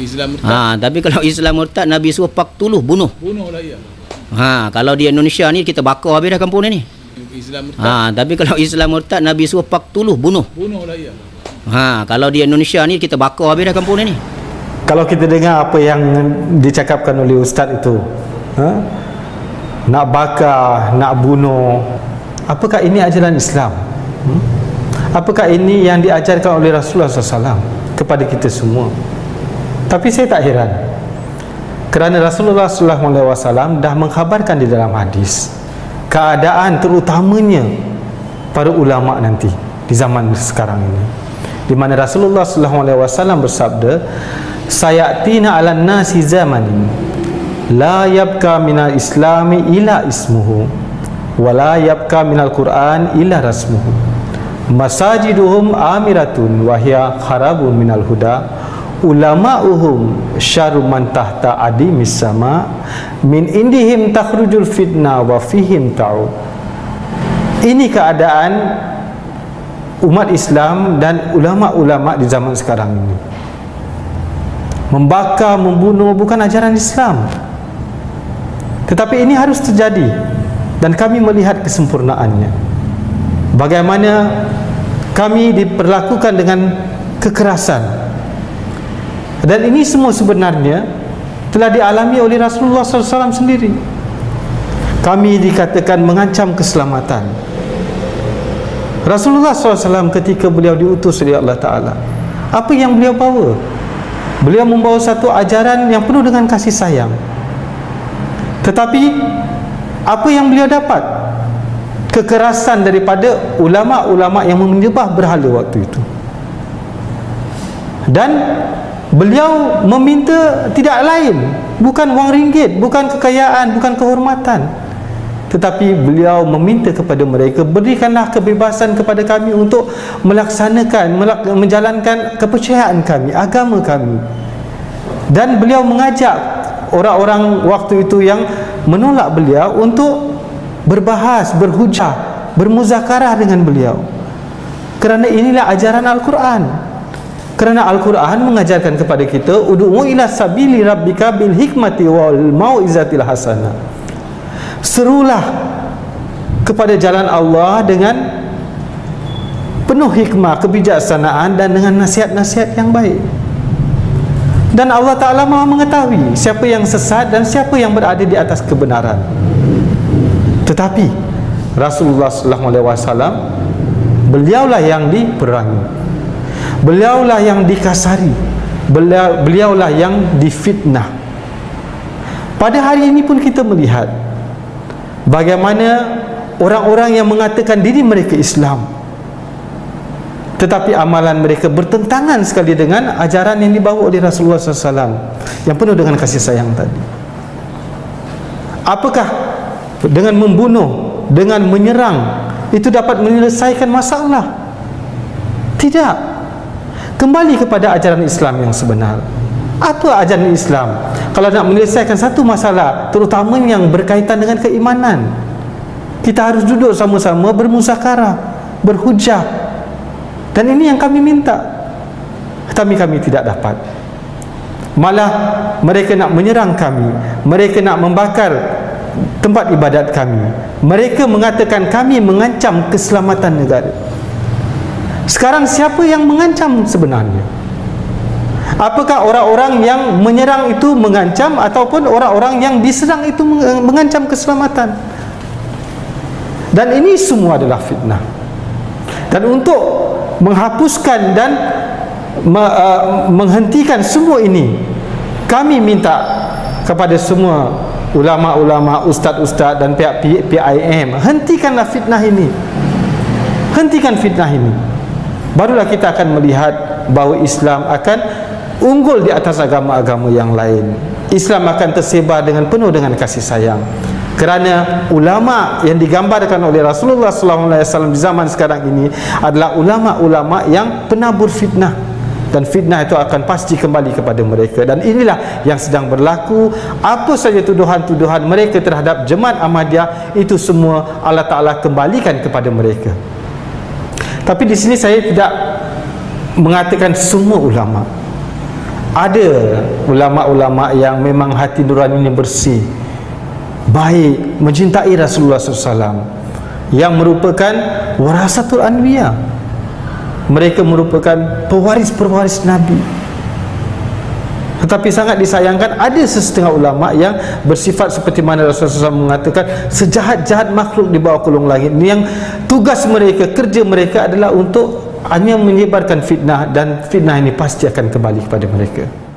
Islam murtad. Tapi kalau Islam murtad, Nabi suruh paktuluh, bunuh. Bunuhlah ia. Kalau di Indonesia ni kita bakar habis dah kampung ni. Islam murtad. Tapi kalau Islam murtad, Nabi suruh paktuluh, bunuh. Bunuhlah ia. Kalau di Indonesia ni kita bakar habis dah kampung ni. Kalau kita dengar apa yang dicakapkan oleh ustaz itu, nak bakar, nak bunuh, apakah ini ajaran Islam? Apakah ini yang diajarkan oleh Rasulullah SAW kepada kita semua? Tapi saya tak heran, kerana Rasulullah SAW dah mengkhabarkan di dalam hadis keadaan terutamanya para ulama nanti di zaman sekarang ini, di mana Rasulullah SAW bersabda, sayatina 'alan nasi zamanin la yabqa minal islami ila ismuhu wa la yabqa minal qur'an ila rasmuhu masajiduhum amiratun wa hiya kharabun minal huda ulama'uhum syarru man tahta adimis sama min indihim takhrujul fitnah wa fihim ta'ud. Ini keadaan umat Islam dan ulama-ulama di zaman sekarang ini. Membakar, membunuh bukan ajaran Islam, tetapi ini harus terjadi dan kami melihat kesempurnaannya. Bagaimana kami diperlakukan dengan kekerasan, dan ini semua sebenarnya telah dialami oleh Rasulullah SAW sendiri. Kami dikatakan mengancam keselamatan. Rasulullah SAW ketika beliau diutus oleh Allah Ta'ala, apa yang beliau bawa? Beliau membawa satu ajaran yang penuh dengan kasih sayang. Tetapi apa yang beliau dapat? Kekerasan daripada ulama-ulama yang menyembah berhala waktu itu. Dan beliau meminta tidak lain, bukan wang ringgit, bukan kekayaan, bukan kehormatan, tetapi beliau meminta kepada mereka, berikanlah kebebasan kepada kami untuk melaksanakan, menjalankan kepercayaan kami, agama kami. Dan beliau mengajak orang-orang waktu itu yang menolak beliau untuk berbahas, berhujah, bermuzakarah dengan beliau, kerana inilah ajaran Al-Quran. Kerana Al-Quran mengajarkan kepada kita, ud'u ila sabili rabbika bil hikmati wal mau'izatil hasanah. Serulah kepada jalan Allah dengan penuh hikmah, kebijaksanaan, dan dengan nasihat-nasihat yang baik. Dan Allah Ta'ala Maha mengetahui siapa yang sesat dan siapa yang berada di atas kebenaran. Tetapi Rasulullah SAW, beliaulah yang diperangi, beliaulah yang dikasari, beliaulah yang difitnah. Pada hari ini pun kita melihat bagaimana orang-orang yang mengatakan diri mereka Islam, tetapi amalan mereka bertentangan sekali dengan ajaran yang dibawa oleh Rasulullah SAW yang penuh dengan kasih sayang tadi. Apakah dengan membunuh, dengan menyerang itu dapat menyelesaikan masalah? Tidak. Kembali kepada ajaran Islam yang sebenar. Apa ajaran Islam? Kalau nak menyelesaikan satu masalah, terutama yang berkaitan dengan keimanan, kita harus duduk sama-sama bermuzakarah, berhujah. Dan ini yang kami minta, tetapi kami tidak dapat. Malah mereka nak menyerang kami, mereka nak membakar tempat ibadat kami, mereka mengatakan kami mengancam keselamatan negara. Sekarang siapa yang mengancam sebenarnya? Apakah orang-orang yang menyerang itu mengancam, ataupun orang-orang yang diserang itu mengancam keselamatan? Dan ini semua adalah fitnah. Dan untuk menghapuskan dan menghentikan semua ini, kami minta kepada semua ulama-ulama, ustaz-ustaz dan pihak PIM, hentikanlah fitnah ini. Hentikan fitnah ini. Barulah kita akan melihat bahawa Islam akan unggul di atas agama-agama yang lain. Islam akan tersebar dengan penuh dengan kasih sayang. Kerana ulama yang digambarkan oleh Rasulullah SAW di zaman sekarang ini adalah ulama-ulama yang penabur fitnah, dan fitnah itu akan pasti kembali kepada mereka. Dan inilah yang sedang berlaku. Apa saja tuduhan-tuduhan mereka terhadap Jemaat Ahmadiyah, itu semua Allah Ta'ala kembalikan kepada mereka. Tapi di sini saya tidak mengatakan semua ulama. ada ulama-ulama yang memang hati nuraninya bersih, baik, mencintai Rasulullah SAW, yang merupakan warasatul anbiya. Mereka merupakan pewaris-pewaris Nabi. Tetapi sangat disayangkan ada sesetengah ulama yang bersifat seperti mana Rasulullah SAW mengatakan, sejahat-jahat makhluk di bawah kolong langit, yang tugas mereka, kerja mereka adalah untuk hanya menyebarkan fitnah, dan fitnah ini pasti akan kembali kepada mereka.